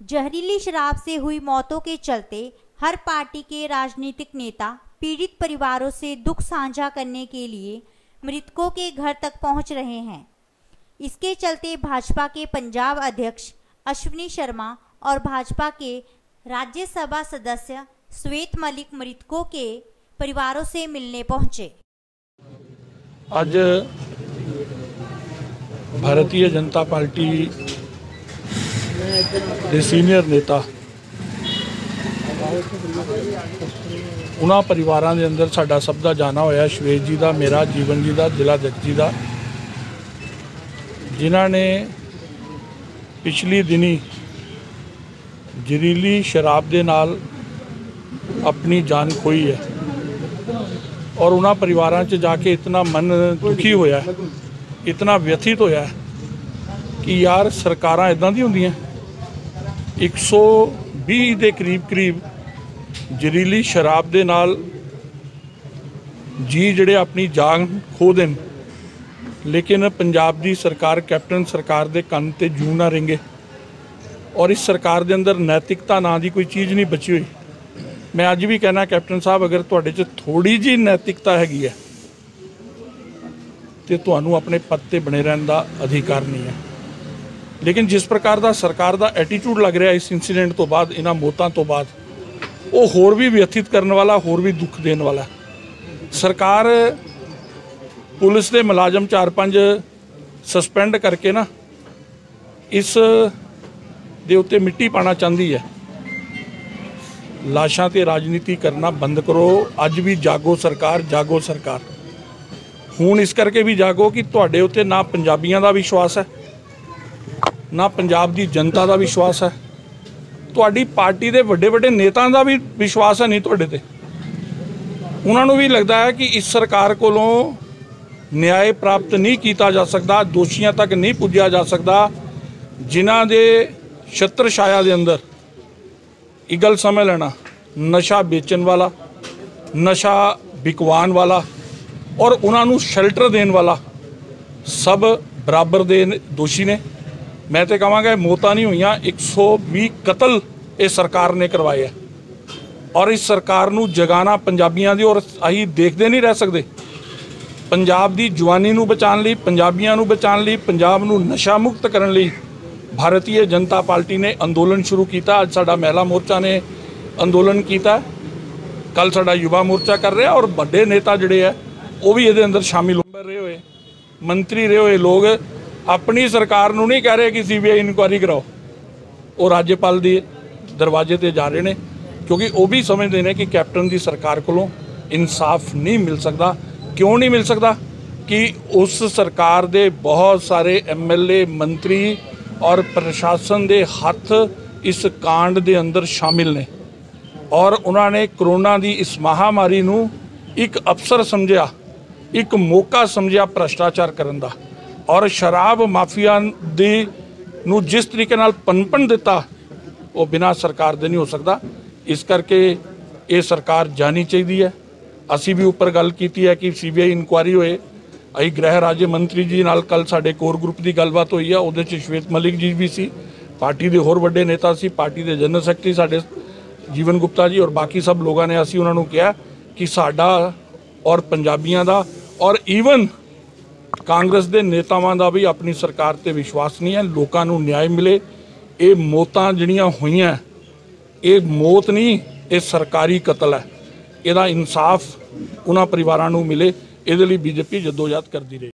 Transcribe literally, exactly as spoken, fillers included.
जहरीली शराब से हुई मौतों के चलते हर पार्टी के राजनीतिक नेता पीड़ित परिवारों से दुख साझा करने के लिए मृतकों के घर तक पहुंच रहे हैं। इसके चलते भाजपा के पंजाब अध्यक्ष अश्विनी शर्मा और भाजपा के राज्यसभा सदस्य श्वेत मलिक मृतकों के परिवारों से मिलने पहुंचे। आज भारतीय जनता पार्टी ਦੇ ਸੀਨੀਅਰ नेता उन्होंने परिवारों के अंदर साडा सब का जाना होया, श्वेत जी का, मेरा, जीवन जी का, जिला अध्यक्ष जी का, जिन्हों ने पिछली दिनी जहरीली शराब के नाल अपनी जान खोई है। और उन्होंने परिवारों च जाके इतना मन दुखी होया, इतना व्यथित होया कि यार सरकारां इदां दी हुंदियां। एक सौ भी के करीब करीब जहरीली शराब के नाल जी जड़े अपनी जान खो देन, लेकिन पंजाब की सरकार, कैप्टन सरकार के कन ते जू ना रेंगे। और इस सरकार के अंदर नैतिकता ना की कोई चीज़ नहीं बची हुई। मैं अज भी कहना कैप्टन साहब, अगर तुहाडे च थोड़ी जी नैतिकता हैगी है तो तुहानू अपने पद ते बने रहने का अधिकार नहीं है। लेकिन जिस प्रकार का सरकार का एटीट्यूड लग रहा है इस इंसीडेंट तो बाद, इन्हां मौतों तो बाद, वो होर भी व्यथित करने वाला, होर भी दुख देने वाला। सरकार पुलिस के मुलाजम चार पांच सस्पेंड करके ना इस दे उत्ते मिट्टी पाना चाहती है। लाशां ते राजनीति करना बंद करो। अज भी जागो सरकार, जागो सरकार। हुण इस करके भी जागो कि तुहाडे उत्ते ना पंजाबियों का विश्वास है, ना पंजाब की जनता का विश्वास है, तुहाडी पार्टी के वड्डे वड्डे नेताओं का भी विश्वास है नहीं तुहाडे ते। उन्होंने भी लगता है कि इस सरकार कोलों न्याय प्राप्त नहीं किया जा सकता, दोषियों तक नहीं पुज्या जा सकता, जिन्हां दे छत्र छाया के अंदर एक गल समझ लेना, नशा बेचन वाला, नशा बिकवान वाला और उन्होंने शेल्टर देने वाला सब बराबर दे दोषी ने। मैं तो कहांगा मौतां नहीं हुई, एक सौ भी कतल इस सरकार ने करवाए है। और इस सरकार नूं जगाना पंजाबियों की, और असीं देखते नहीं रह सकते। पंजाब की जवानी नूं बचाने लई, पंजाबियों नूं बचाने लई, पंजाब नूं नशा मुक्त करने लई भारतीय जनता पार्टी ने अंदोलन शुरू किया। अज साडा महिला मोर्चा ने अंदोलन किया, कल साडा युवा मोर्चा कर रहा, और बड़े नेता जिहड़े है वो भी इहदे अंदर शामिल हो रहे हुए, मंत्री रहे हुए लोग अपनी सरकार नूं नहीं कह रहे कि सी बी आई इनकुआरी कराओ। वो राज्यपाल के दरवाजे ते जा रहे हैं, क्योंकि वो भी समझते हैं कि कैप्टन की सरकार कोलों इंसाफ नहीं मिल सकता। क्यों नहीं मिल सकता? कि उस सरकार के बहुत सारे एम एल ए, मंत्री और प्रशासन के हथ इस कांड के अंदर शामिल ने। और उन्होंने कोरोना की इस महामारी नूं एक अवसर समझा, एक मौका समझा भ्रष्टाचार करने का। और शराब माफिया दी नूं जिस तरीके नाल पनपन दिता, वो बिना सरकार दे नहीं हो सकता। इस करके ये सरकार जानी चाहिए है। असी भी उपर गल की है कि सी बी आई इनकुआरी होए। अभी गृह राज्य मंत्री जी नाल कल साडे कोर ग्रुप की गलबात हुई है, उहदे च श्वेत मलिक जी भी सी, पार्टी के होर वड्डे नेता सी, पार्टी के जनरल सैकटरी साडे जीवन गुप्ता जी और बाकी सब लोगों ने असी उन्होंने कहा कि साडा और पंजाबियों का और ईवन कांग्रेस के नेतावां का भी अपनी सरकार ते विश्वास नहीं है। लोगों को न्याय मिले। ये मौतां जिहड़ियां होईयां, ये मौत नहीं, ये सरकारी कतल है। इहदा इंसाफ उन्हां परिवारां नूं मिले, इहदे लई बीजेपी जद्दोजहद करदी रही।